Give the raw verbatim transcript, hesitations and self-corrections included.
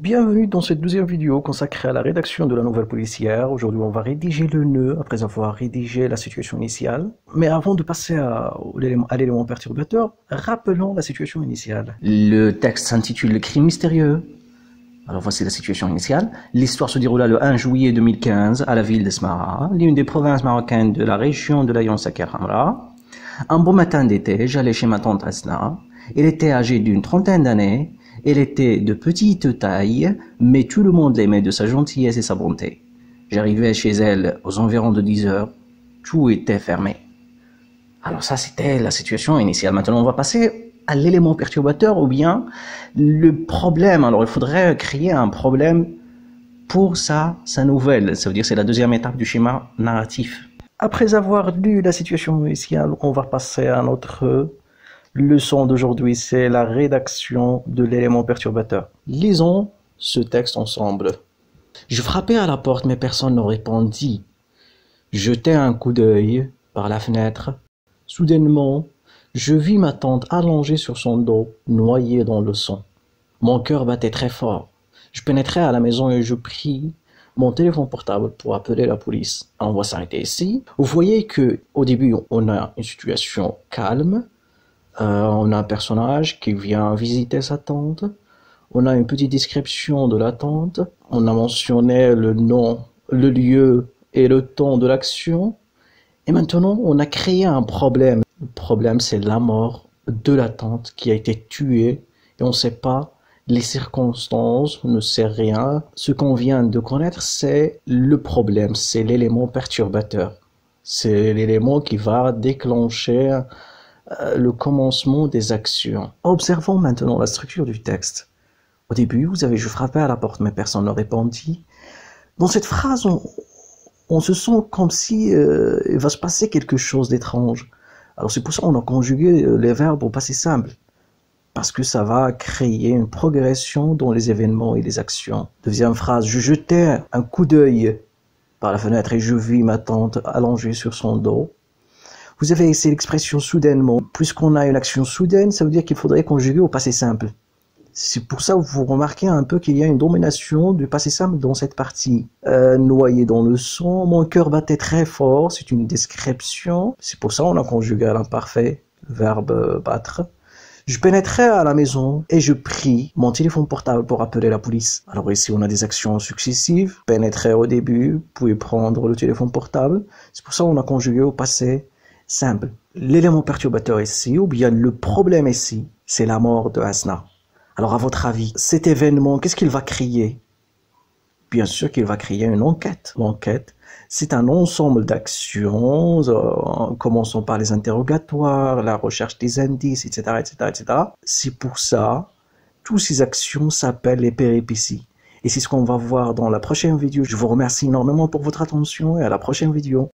Bienvenue dans cette deuxième vidéo consacrée à la rédaction de la nouvelle policière. Aujourd'hui, on va rédiger le nœud après avoir rédigé la situation initiale. Mais avant de passer à, à l'élément perturbateur, rappelons la situation initiale. Le texte s'intitule « Le crime mystérieux ». Alors voici la situation initiale. L'histoire se déroula le un juillet deux mille quinze à la ville de Smara, l'une des provinces marocaines de la région de l'Aïn Saker Hamra. Un beau matin d'été, j'allais chez ma tante Asna. Elle était âgée d'une trentaine d'années. Elle était de petite taille, mais tout le monde l'aimait de sa gentillesse et sa bonté. J'arrivais chez elle aux environs de dix heures. Tout était fermé. Alors ça, c'était la situation initiale. Maintenant, on va passer à l'élément perturbateur ou bien le problème. Alors, il faudrait créer un problème pour sa, sa nouvelle. Ça veut dire c'est la deuxième étape du schéma narratif. Après avoir lu la situation initiale, on va passer à notre leçon d'aujourd'hui, c'est la rédaction de l'élément perturbateur. Lisons ce texte ensemble. Je frappais à la porte, mais personne ne répondit. Jetai un coup d'œil par la fenêtre. Soudainement, je vis ma tante allongée sur son dos, noyée dans le sang. Mon cœur battait très fort. Je pénétrai à la maison et je pris mon téléphone portable pour appeler la police. On va s'arrêter ici. Vous voyez que au début, on a une situation calme. Euh, on a un personnage qui vient visiter sa tante. On a une petite description de la tante. On a mentionné le nom, le lieu et le temps de l'action. Et maintenant, on a créé un problème. Le problème, c'est la mort de la tante qui a été tuée. Et on ne sait pas les circonstances, on ne sait rien. Ce qu'on vient de connaître, c'est le problème. C'est l'élément perturbateur. C'est l'élément qui va déclencher le commencement des actions. Observons maintenant la structure du texte. Au début, vous avez « je frappais à la porte, mais personne ne répondit ». Dans cette phrase, on, on se sent comme si euh, il va se passer quelque chose d'étrange. Alors c'est pour ça qu'on a conjugué les verbes au passé simple, parce que ça va créer une progression dans les événements et les actions. Deuxième phrase, je jetais un coup d'œil par la fenêtre et je vis ma tante allongée sur son dos. Vous avez ici l'expression soudainement. Puisqu'on a une action soudaine, ça veut dire qu'il faudrait conjuguer au passé simple. C'est pour ça que vous remarquez un peu qu'il y a une domination du passé simple dans cette partie. Euh, noyé dans le sang, mon cœur battait très fort, c'est une description. C'est pour ça qu'on a conjugué à l'imparfait, le verbe battre. Je pénétrais à la maison et je pris mon téléphone portable pour appeler la police. Alors ici, on a des actions successives. Pénétrer au début, puis prendre le téléphone portable. C'est pour ça qu'on a conjugué au passé simple. L'élément perturbateur ici, ou bien le problème ici, c'est la mort de Asna. Alors à votre avis, cet événement, qu'est-ce qu'il va créer? Bien sûr qu'il va créer une enquête. L'enquête, c'est un ensemble d'actions, euh, commençons par les interrogatoires, la recherche des indices, et cetera, et cetera, et cetera. C'est pour ça, toutes ces actions s'appellent les péripéties. Et c'est ce qu'on va voir dans la prochaine vidéo. Je vous remercie énormément pour votre attention et à la prochaine vidéo.